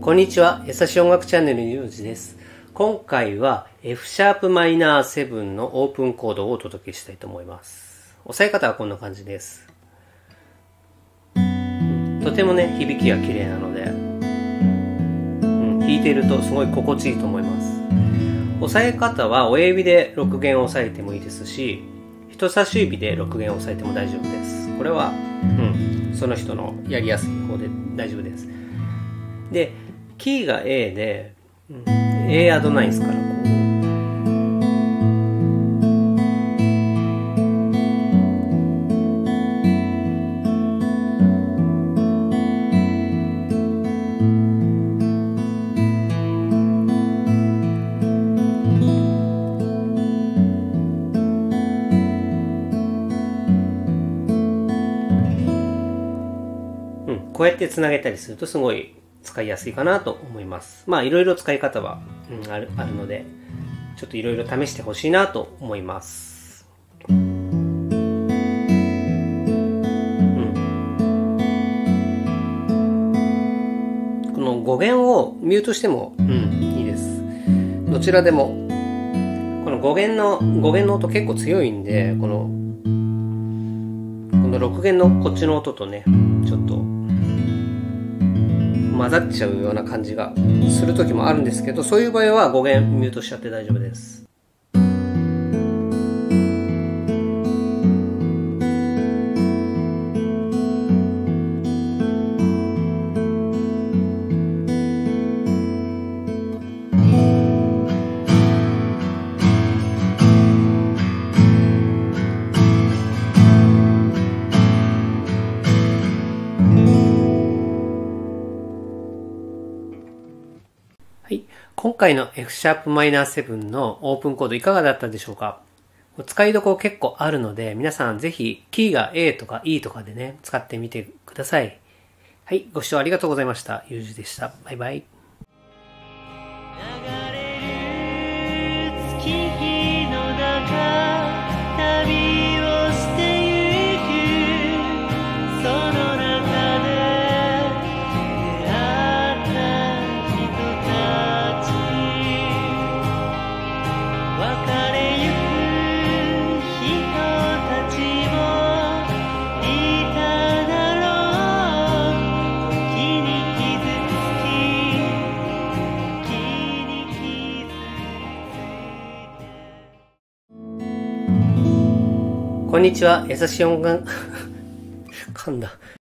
こんにちは。優しい音楽チャンネルのゆうじです。今回は F シャープマイナー7のオープンコードをお届けしたいと思います。押さえ方はこんな感じです。とてもね、響きが綺麗なので、弾いているとすごい心地いいと思います。押さえ方は親指で6弦を押さえてもいいですし、人差し指で6弦を押さえても大丈夫です。これは、その人のやりやすい方で大丈夫です。で、キーが A で、A アドナインスからここうやってつなげたりするとすごい使いやすいかなと思います。まあいろいろ使い方は、あるので、ちょっといろいろ試してほしいなと思います。この5弦をミュートしても、いいです。どちらでも。この5弦の音結構強いんで、この6弦のこっちの音とね、ちょっと混ざっちゃうような感じがする時もあるんですけど、そういう場合は5弦ミュートしちゃって大丈夫です。はい。今回の F シャープマイナー7のオープンコードいかがだったでしょうか？使いどころ結構あるので、皆さんぜひキーが A とか E とかでね、使ってみてください。はい。ご視聴ありがとうございました。ゆうじでした。バイバイ。こんにちは。優しい音楽噛んだ。